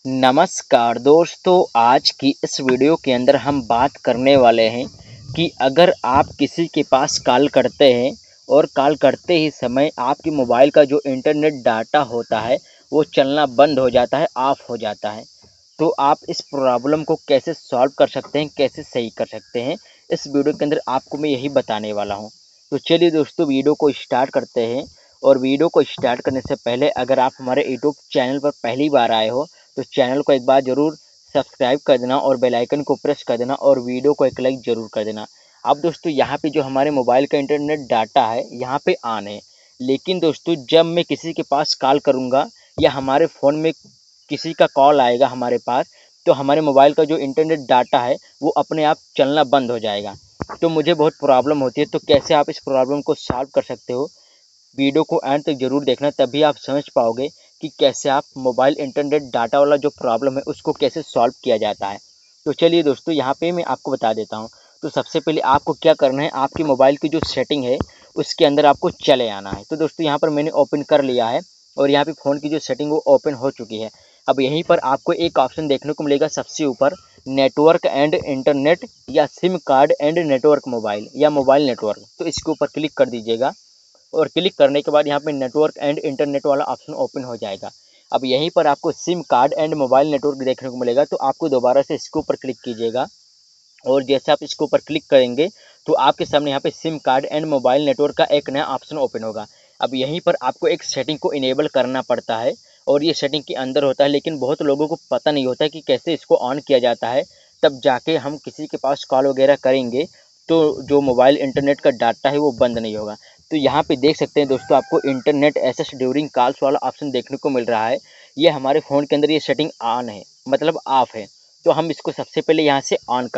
नमस्कार दोस्तों, आज की इस वीडियो के अंदर हम बात करने वाले हैं कि अगर आप किसी के पास कॉल करते हैं और कॉल करते ही समय आपके मोबाइल का जो इंटरनेट डाटा होता है वो चलना बंद हो जाता है, ऑफ हो जाता है। तो आप इस प्रॉब्लम को कैसे सॉल्व कर सकते हैं, कैसे सही कर सकते हैं, इस वीडियो के अंदर आपको मैं यही बताने वाला हूँ। तो चलिए दोस्तों, वीडियो को स्टार्ट करते हैं। और वीडियो को स्टार्ट करने से पहले अगर आप हमारे यूट्यूब चैनल पर पहली बार आए हो तो चैनल को एक बार ज़रूर सब्सक्राइब कर देना और बेल आइकन को प्रेस कर देना और वीडियो को एक लाइक ज़रूर कर देना। अब दोस्तों, यहाँ पे जो हमारे मोबाइल का इंटरनेट डाटा है यहाँ पे ऑन है, लेकिन दोस्तों जब मैं किसी के पास कॉल करूँगा या हमारे फ़ोन में किसी का कॉल आएगा हमारे पास, तो हमारे मोबाइल का जो इंटरनेट डाटा है वो अपने आप चलना बंद हो जाएगा। तो मुझे बहुत प्रॉब्लम होती है। तो कैसे आप इस प्रॉब्लम को सॉल्व कर सकते हो, वीडियो को एंड तक ज़रूर देखना, तभी आप समझ पाओगे कि कैसे आप मोबाइल इंटरनेट डाटा वाला जो प्रॉब्लम है उसको कैसे सॉल्व किया जाता है। तो चलिए दोस्तों, यहाँ पे मैं आपको बता देता हूँ। तो सबसे पहले आपको क्या करना है, आपके मोबाइल की जो सेटिंग है उसके अंदर आपको चले आना है। तो दोस्तों यहाँ पर मैंने ओपन कर लिया है और यहाँ पे फ़ोन की जो सेटिंग वो ओपन हो चुकी है। अब यहीं पर आपको एक ऑप्शन देखने को मिलेगा सबसे ऊपर, नेटवर्क एंड इंटरनेट या SIM card and network mobile या मोबाइल नेटवर्क। तो इसके ऊपर क्लिक कर दीजिएगा और क्लिक करने के बाद यहाँ पे नेटवर्क एंड इंटरनेट वाला ऑप्शन ओपन हो जाएगा। अब यहीं पर आपको SIM card and mobile network देखने को मिलेगा, तो आपको दोबारा से इसके ऊपर क्लिक कीजिएगा। और जैसे आप इसके ऊपर क्लिक करेंगे तो आपके सामने यहाँ पे SIM card and mobile network का एक नया ऑप्शन ओपन होगा। अब यहीं पर आपको एक सेटिंग को इनेबल करना पड़ता है और ये सेटिंग के अंदर होता है, लेकिन बहुत लोगों को पता नहीं होता है कि कैसे इसको ऑन किया जाता है। तब जाके हम किसी के पास कॉल वगैरह करेंगे तो जो मोबाइल इंटरनेट का डाटा है वो बंद नहीं होगा। तो यहाँ पे देख सकते हैं दोस्तों, आपको इंटरनेट एक्सेस ड्यूरिंग कॉल्स वाला ऑप्शन देखने को मिल रहा है। ये हमारे फ़ोन के अंदर ये सेटिंग ऑन है, मतलब ऑफ है। तो हम इसको सबसे पहले यहाँ से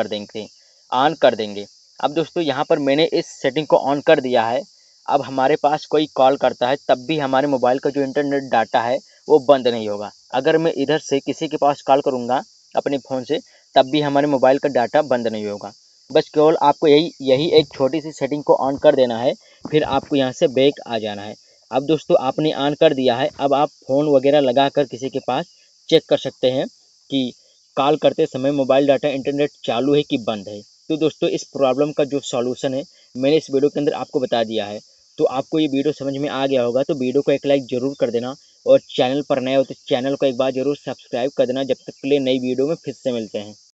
ऑन कर देंगे। अब दोस्तों यहाँ पर मैंने इस सेटिंग को ऑन कर दिया है। अब हमारे पास कोई कॉल करता है तब भी हमारे मोबाइल का जो इंटरनेट डाटा है वो बंद नहीं होगा। अगर मैं इधर से किसी के पास कॉल करूँगा अपने फ़ोन से, तब भी हमारे मोबाइल का डाटा बंद नहीं होगा। बस केवल आपको यही यही एक छोटी सी सेटिंग को ऑन कर देना है, फिर आपको यहाँ से बैक आ जाना है। अब दोस्तों आपने ऑन कर दिया है, अब आप फ़ोन वगैरह लगा कर किसी के पास चेक कर सकते हैं कि कॉल करते समय मोबाइल डाटा इंटरनेट चालू है कि बंद है। तो दोस्तों इस प्रॉब्लम का जो सॉल्यूशन है मैंने इस वीडियो के अंदर आपको बता दिया है। तो आपको ये वीडियो समझ में आ गया होगा, तो वीडियो को एक लाइक ज़रूर कर देना और चैनल पर नए हो तो चैनल को एक बार ज़रूर सब्सक्राइब कर देना। जब तक के लिए नई वीडियो में फिर से मिलते हैं।